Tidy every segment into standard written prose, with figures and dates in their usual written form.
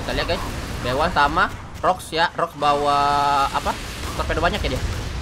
Kita lihat guys, Bewan sama Rox ya. Rox bawa apa? Torpedo banyak ya dia.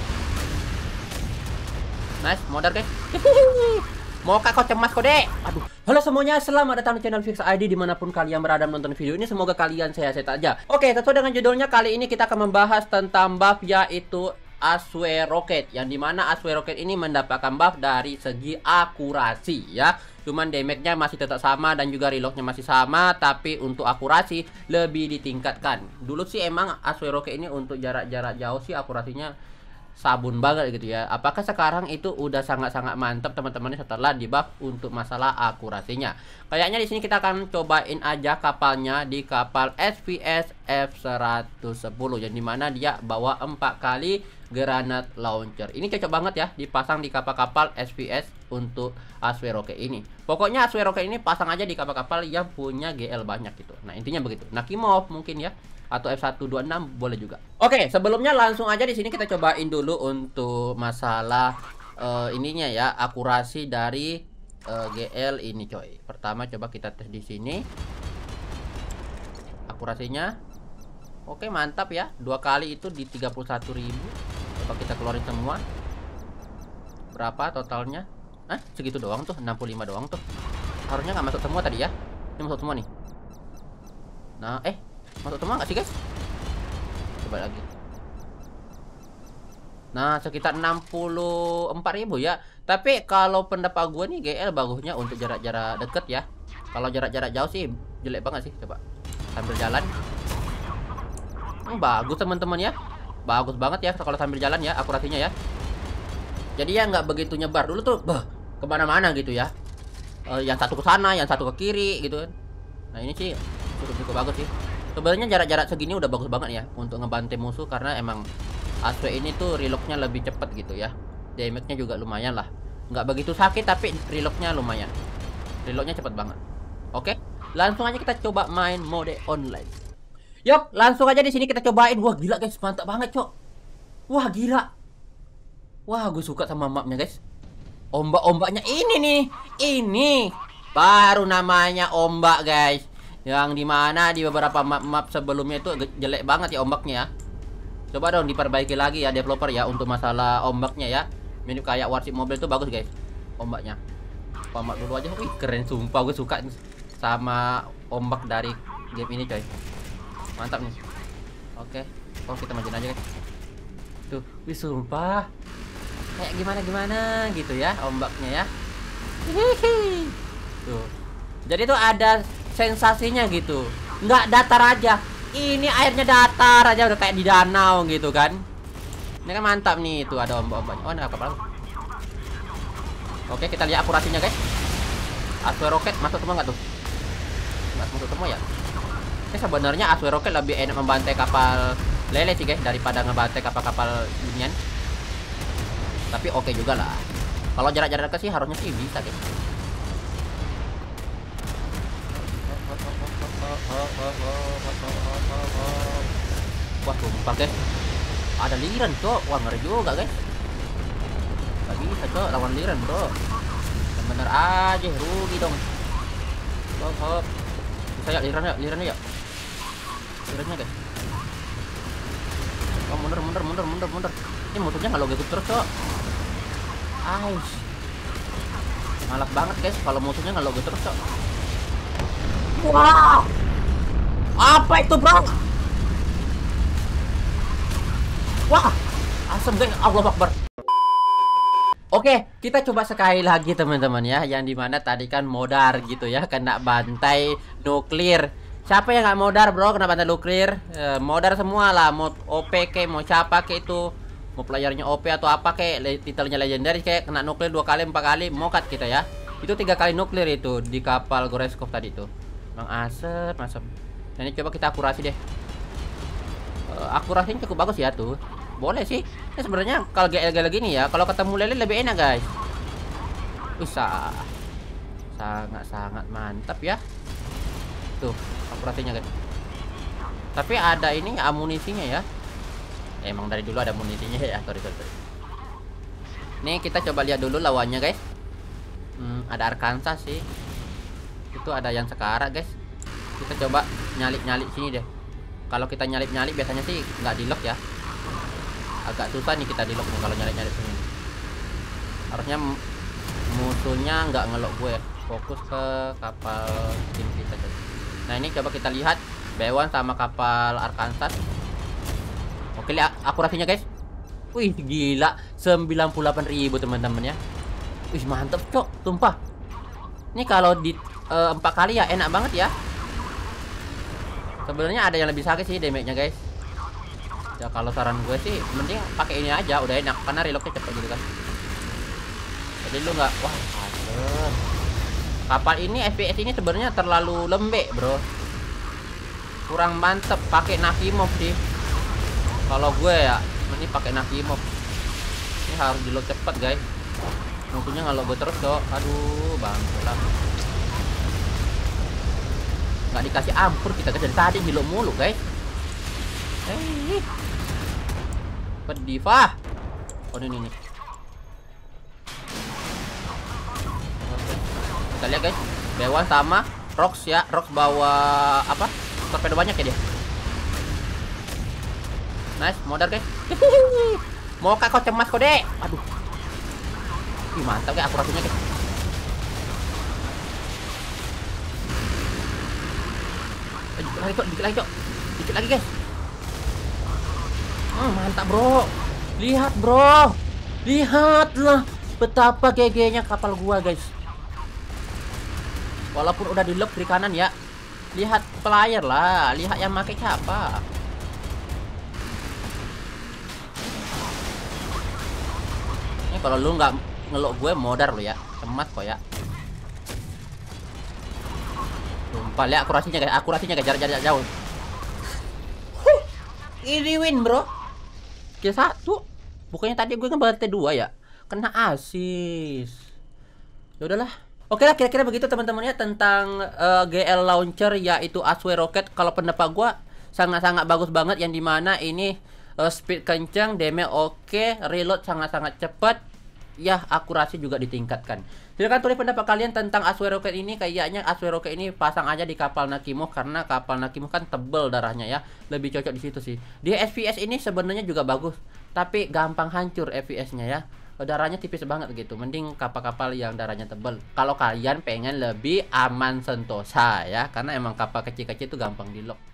Nice, modar guys. Mau kau cemas kode. Aduh. Halo semuanya, selamat datang di channel Fix ID dimanapun kalian berada menonton video ini. Semoga kalian sehat-sehat aja. Oke, sesuai dengan judulnya, kali ini kita akan membahas tentang buff yaitu Aswe Rocket. Yang dimana Aswe Rocket ini mendapatkan buff dari segi akurasi ya. Cuman damage-nya masih tetap sama dan juga reload-nya masih sama, tapi untuk akurasi lebih ditingkatkan. Dulu sih emang Aswe Rocket ini untuk jarak-jarak jauh sih akurasinya sabun banget gitu ya. Apakah sekarang itu udah sangat-sangat mantap teman-teman setelah di buff untuk masalah akurasinya? Kayaknya di sini kita akan cobain aja kapalnya di kapal SPS F110 yang dimana dia bawa 4 kali granat launcher. Ini cocok banget ya dipasang di kapal-kapal SPS untuk Aswe Rocket ini. Pokoknya Aswe Rocket ini pasang aja di kapal-kapal yang punya GL banyak gitu. Nah, intinya begitu. Nakimov mungkin ya, atau F126 boleh juga. Oke, sebelumnya langsung aja di sini kita cobain dulu untuk masalah ininya ya, akurasi dari GL ini coy. Pertama coba kita tes di sini. Akurasinya oke, mantap ya. 2 kali itu di 31.000. Coba kita keluarin semua. Berapa totalnya? Segitu doang tuh, 65 doang tuh. Harusnya nggak masuk semua tadi ya. Ini masuk semua nih. Nah, masuk semua nggak sih guys? Coba lagi. Nah, sekitar 64.000 ya. Tapi kalau pendapat gue nih GL bagusnya untuk jarak-jarak deket ya. Kalau jarak-jarak jauh sih jelek banget sih. Coba sambil jalan. Bagus teman-teman ya. Bagus banget ya kalau sambil jalan ya akurasinya ya. Jadi ya nggak begitu nyebar. Dulu tuh kemana-mana gitu ya. Yang satu ke sana, yang satu ke kiri gitu. Nah ini sih cukup bagus sih. Sebenarnya jarak-jarak segini udah bagus banget ya untuk ngebantai musuh, karena emang Aswe ini tuh reloadnya lebih cepet gitu ya. Damage-nya juga lumayan lah. Nggak begitu sakit tapi reloadnya lumayan. Reloadnya cepet banget. Oke, langsung aja kita coba main mode online. Yup, langsung aja di sini kita cobain. Wah gila guys, mantap banget cok. Wah gila. Wah gue suka sama mapnya guys. Ombak-ombaknya ini nih. Ini baru namanya ombak guys. Yang dimana di beberapa map sebelumnya itu jelek banget ya ombaknya ya. Coba dong diperbaiki lagi ya developer ya untuk masalah ombaknya ya. Mirip kayak Warship Mobile itu bagus guys ombaknya. Ombak dulu aja, wih keren sumpah, gue suka sama ombak dari game ini coy. Mantap nih. Oke, kita majuin aja guys. Tuh, wih sumpah kayak gimana gitu ya ombaknya ya. Hihihi. Tuh, jadi tuh ada sensasinya gitu, nggak datar aja. Ini airnya datar aja udah kayak di danau gitu kan. Ini kan mantap nih, itu ada ombak-ombaknya. Oh, ada kapal. Oke, kita lihat akurasinya guys. Aswe Rocket masuk semua nggak tuh? Nggak masuk semua ya. Sebenarnya Aswe Rocket lebih enak membantai kapal lele sih guys daripada ngebantai kapal-kapal ginian. Tapi oke juga lah. Kalau jarak-jarak dekat sih harusnya sih bisa guys. Wah sumpah guys, ada liran cok. Wah ngeri juga guys. Gak bisa cok lawan liran bro. Bener aja rugi dong. Hop. Bisa ya lirannya ya. Lirannya guys. Oh mundur. Ini musuhnya nggak logik terus cok. Ais. Malas banget guys kalau musuhnya nggak logik terus cok. Wow. Apa itu bro? Wah, asem guys, Allah Akbar. Oke, kita coba sekali lagi teman-teman ya, yang dimana tadi kan modar gitu ya, kena bantai nuklir. Siapa yang nggak modar bro, kena bantai nuklir? Modar semua lah, mau OP ke, mau siapa ke itu, mau playernya OP atau apa ke, titelnya legendaris kayak kena nuklir 2 kali 4 kali, mokat kita ya. Itu 3 kali nuklir itu di kapal Goreskov tadi tuh. Bang asep. Nah, ini coba kita akurasi deh. Akurasinya cukup bagus ya tuh. Boleh sih. Ini sebenarnya kalau GL gini ya, kalau ketemu lele lebih enak guys. Bisa. Sangat mantap ya. Tuh, akurasinya guys. Tapi ada ini amunisinya ya. Emang dari dulu ada amunisinya ya. Sorry. Nih kita coba lihat dulu lawannya guys. Ada Arkansas sih. Itu ada yang Sekarang guys. Kita coba nyalip-nyalip sini deh. Kalau kita nyalip-nyalip biasanya sih nggak di lock ya. Agak susah nih kita di lock nih kalau nyalip-nyalip sini. Harusnya musuhnya nggak ngelok gue. Fokus ke kapal tim kita. Nah ini coba kita lihat B1 sama kapal Arkansas. Oke, lihat akurasinya guys. Wih gila, 98.000 teman-teman ya. Wih mantep cok, tumpah. Ini kalau di 4 kali ya enak banget ya. Sebenarnya ada yang lebih sakit sih damage-nya guys. Ya kalau saran gue sih mending pakai ini aja, udah enak karena reloadnya cepet gitu kan. Jadi lu nggak, wah aduh. Kapal ini FPS ini sebenarnya terlalu lembek bro, kurang mantep. Pakai Nakimov sih kalau gue ya, ini pakai Nakimov. Ini harus di load cepet guys, musuhnya ngalok gue terus kok. Aduh bangsa lah, nggak dikasih ampur kita dari tadi di load mulu guys. Pedifah. Oh ini nih. Kita lihat guys, B1 sama Rox ya. Rox bawa apa? Torpedo banyak ya dia. Nice, modal guys. Mau kau cemas kok dek. Aduh. Ih, mantap guys akurasinya guys. Dikit lagi cok, dikit lagi cok. Dikit lagi guys. Mantap bro. Lihat bro. Lihatlah betapa GG-nya kapal gua guys. Walaupun udah di lock kiri kanan ya. Lihat player lah, lihat yang pakai siapa. Ini kalau lu nggak ngelok gue modar lu ya, cemas kok ya. Sumpah lihat akurasinya guys, jarak jauh. Ini win bro. K1. Bukannya tadi gue ngebantu T2 ya. Kena asis. Ya udahlah. Oke lah, kira-kira begitu teman-teman ya tentang GL launcher yaitu Asway Rocket. Kalau pendapat gua sangat-sangat bagus banget, yang dimana ini speed kencang, damage oke, reload sangat-sangat cepat, ya akurasi juga ditingkatkan. Silahkan tulis pendapat kalian tentang Asway Rocket ini. Kayaknya Asway Rocket ini pasang aja di kapal Nakimov karena kapal Nakimov kan tebel darahnya ya, lebih cocok di situ sih. Di FPS ini sebenarnya juga bagus, tapi gampang hancur FPS-nya ya. Darahnya tipis banget gitu. Mending kapal-kapal yang darahnya tebal kalau kalian pengen lebih aman sentosa ya, karena emang kapal kecil-kecil itu gampang di lock.